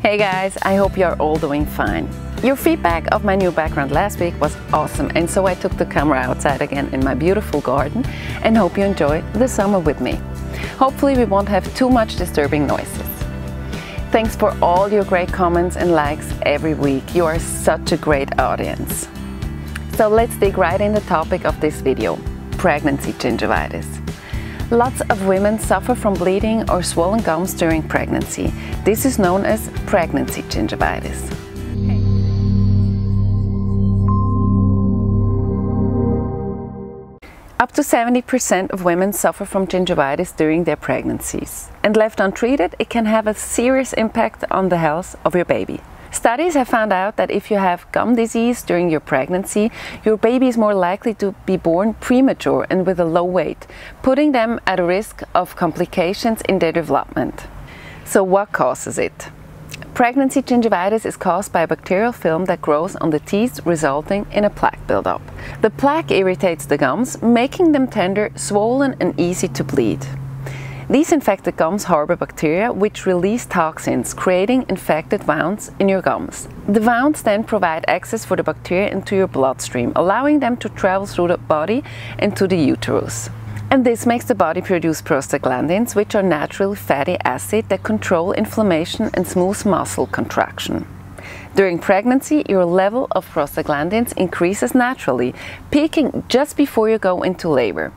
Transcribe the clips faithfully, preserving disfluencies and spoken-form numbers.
Hey guys, I hope you're all doing fine. Your feedback of my new background last week was awesome, and so I took the camera outside again in my beautiful garden and hope you enjoy the summer with me. Hopefully we won't have too much disturbing noises. Thanks for all your great comments and likes every week. You are such a great audience. So let's dig right in the topic of this video, pregnancy gingivitis. Lots of women suffer from bleeding or swollen gums during pregnancy. This is known as pregnancy gingivitis. Up to seventy percent of women suffer from gingivitis during their pregnancies. And left untreated, it can have a serious impact on the health of your baby. Studies have found out that if you have gum disease during your pregnancy, your baby is more likely to be born premature and with a low weight, putting them at a risk of complications in their development. So what causes it? Pregnancy gingivitis is caused by a bacterial film that grows on the teeth, resulting in a plaque buildup. The plaque irritates the gums, making them tender, swollen and easy to bleed. These infected gums harbor bacteria which release toxins, creating infected wounds in your gums. The wounds then provide access for the bacteria into your bloodstream, allowing them to travel through the body and to the uterus. And this makes the body produce prostaglandins, which are natural fatty acids that control inflammation and smooth muscle contraction. During pregnancy, your level of prostaglandins increases naturally, peaking just before you go into labor.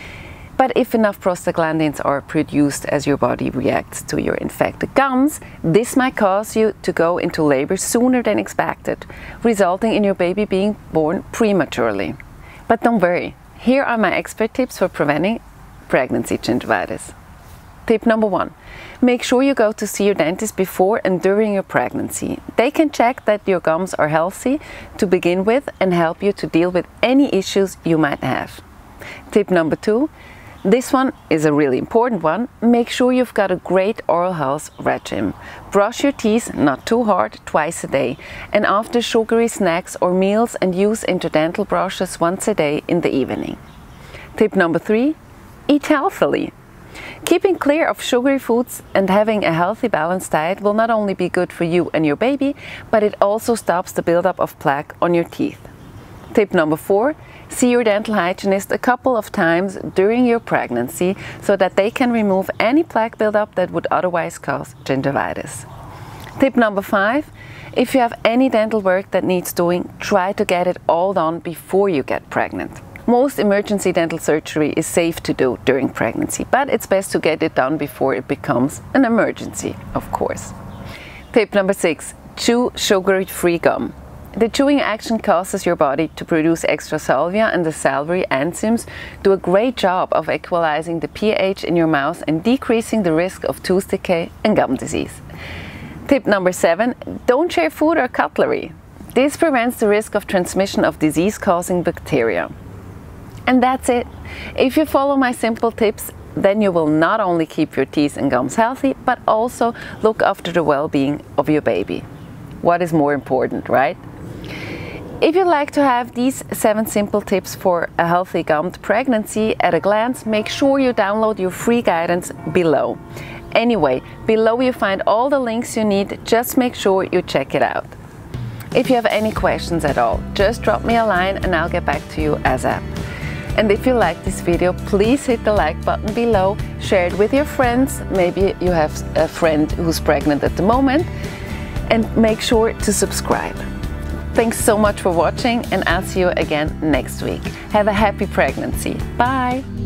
But if enough prostaglandins are produced as your body reacts to your infected gums, this might cause you to go into labor sooner than expected, resulting in your baby being born prematurely. But don't worry, here are my expert tips for preventing pregnancy gingivitis. Tip number one, make sure you go to see your dentist before and during your pregnancy. They can check that your gums are healthy to begin with and help you to deal with any issues you might have. Tip number two, this one is a really important one. Make sure you've got a great oral health regime. Brush your teeth, not too hard, twice a day, and after sugary snacks or meals, and use interdental brushes once a day in the evening. Tip number three, eat healthily. Keeping clear of sugary foods and having a healthy balanced diet will not only be good for you and your baby, but it also stops the buildup of plaque on your teeth. Tip number four, see your dental hygienist a couple of times during your pregnancy so that they can remove any plaque buildup that would otherwise cause gingivitis. Tip number five, if you have any dental work that needs doing, try to get it all done before you get pregnant. Most emergency dental surgery is safe to do during pregnancy, but it's best to get it done before it becomes an emergency, of course. Tip number six, chew sugar-free gum. The chewing action causes your body to produce extra salvia, and the salivary enzymes do a great job of equalizing the pH in your mouth and decreasing the risk of tooth decay and gum disease. Tip number seven, don't share food or cutlery. This prevents the risk of transmission of disease-causing bacteria. And that's it. If you follow my simple tips, then you will not only keep your teeth and gums healthy, but also look after the well-being of your baby. What is more important, right? If you'd like to have these seven simple tips for a healthy gummed pregnancy at a glance, make sure you download your free guidance below. Anyway, below you find all the links you need, just make sure you check it out. If you have any questions at all, just drop me a line and I'll get back to you ASAP. And if you like this video, please hit the like button below, share it with your friends, maybe you have a friend who's pregnant at the moment, and make sure to subscribe. Thanks so much for watching, and I'll see you again next week. Have a happy pregnancy. Bye!